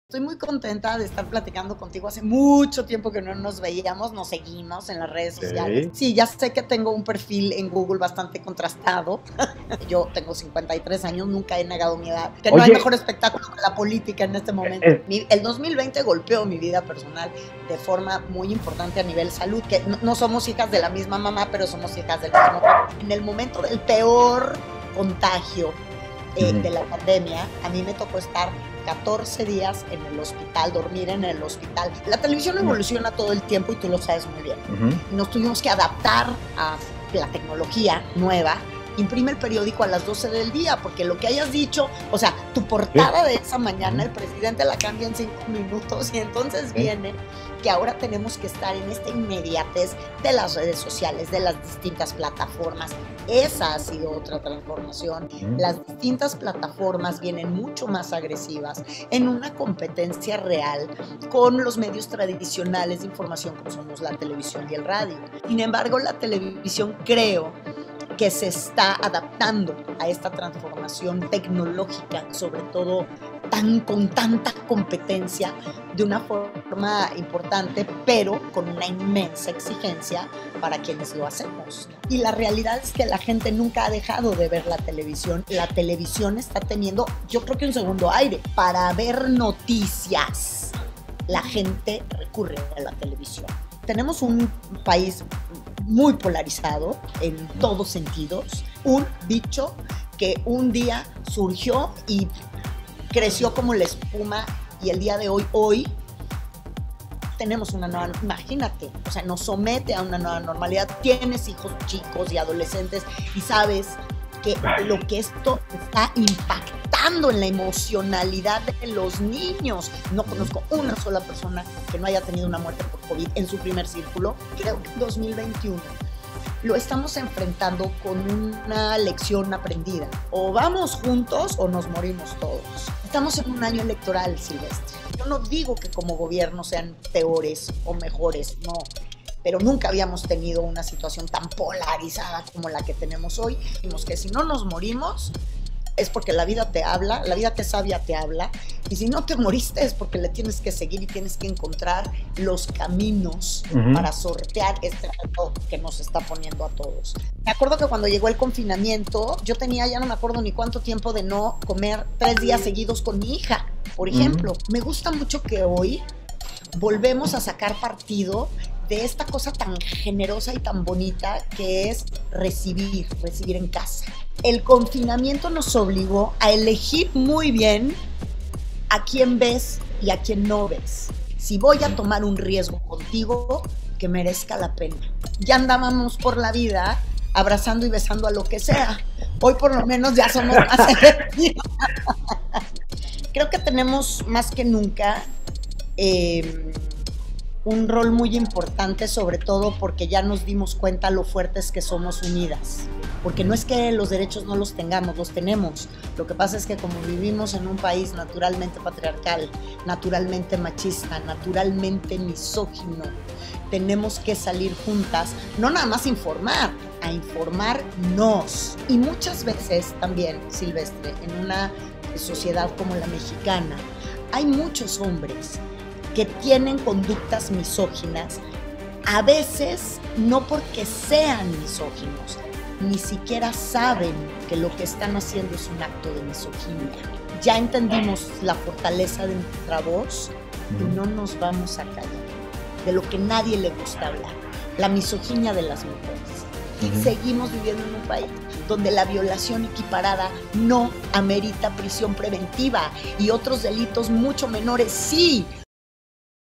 Estoy muy contenta de estar platicando contigo. Hace mucho tiempo que no nos veíamos, nos seguimos en las redes sociales. Sí, ya sé que tengo un perfil en Google bastante contrastado. Yo tengo 53 años, nunca he negado mi edad. Que no hay mejor espectáculo que la política en este momento. El 2020 golpeó mi vida personal de forma muy importante a nivel salud, que no somos hijas de la misma mamá, pero somos hijas del mismo papá. En el momento del peor contagio de la pandemia, a mí me tocó estar 14 días en el hospital, dormir en el hospital. La televisión evoluciona todo el tiempo y tú lo sabes muy bien. Nos tuvimos que adaptar a la tecnología nueva. Imprime el periódico a las 12 del día, porque lo que hayas dicho, o sea, tu portada de esa mañana, el presidente la cambia en 5 minutos y entonces viene que ahora tenemos que estar en esta inmediatez de las redes sociales, de las distintas plataformas. Esa ha sido otra transformación. Las distintas plataformas vienen mucho más agresivas en una competencia real con los medios tradicionales de información como somos la televisión y el radio. Sin embargo, la televisión creo que se está adaptando a esta transformación tecnológica, sobre todo con tanta competencia, de una forma importante, pero con una inmensa exigencia para quienes lo hacemos. Y la realidad es que la gente nunca ha dejado de ver la televisión. La televisión está teniendo, yo creo que un segundo aire. Para ver noticias, la gente recurre a la televisión. Tenemos un país muy polarizado en todos sentidos, un bicho que un día surgió y creció como la espuma y el día de hoy tenemos una nueva, imagínate, o sea, nos somete a una nueva normalidad. Tienes hijos chicos y adolescentes y sabes que lo que esto está impactando en la emocionalidad de los niños. No conozco una sola persona que no haya tenido una muerte por COVID en su primer círculo. Creo que en 2021 lo estamos enfrentando con una lección aprendida. O vamos juntos o nos morimos todos. Estamos en un año electoral, Silvestre. Yo no digo que como gobierno sean peores o mejores, no. Pero nunca habíamos tenido una situación tan polarizada como la que tenemos hoy. Dijimos que si no nos morimos es porque la vida te habla, la vida que es sabia te habla, y si no te moriste es porque le tienes que seguir y tienes que encontrar los caminos para sortear este reto que nos está poniendo a todos. Me acuerdo que cuando llegó el confinamiento, yo tenía, ya no me acuerdo ni cuánto tiempo de no comer 3 días seguidos con mi hija, por ejemplo. Me gusta mucho que hoy volvemos a sacar partido de esta cosa tan generosa y tan bonita que es recibir en casa. El confinamiento nos obligó a elegir muy bien a quién ves y a quién no ves. Si voy a tomar un riesgo contigo, que merezca la pena. Ya andábamos por la vida abrazando y besando a lo que sea. Hoy por lo menos ya somos más efectivos. Creo que tenemos más que nunca un rol muy importante, sobre todo porque ya nos dimos cuenta lo fuertes que somos unidas. Porque no es que los derechos no los tengamos, los tenemos. Lo que pasa es que como vivimos en un país naturalmente patriarcal, naturalmente machista, naturalmente misógino, tenemos que salir juntas, no nada más a informarnos. Y muchas veces también, Silvestre, en una sociedad como la mexicana, hay muchos hombres que tienen conductas misóginas, a veces no porque sean misóginos, ni siquiera saben que lo que están haciendo es un acto de misoginia. Ya entendimos la fortaleza de nuestra voz y no nos vamos a callar de lo que nadie le gusta hablar, la misoginia de las mujeres. Seguimos viviendo en un país donde la violación equiparada no amerita prisión preventiva y otros delitos mucho menores sí.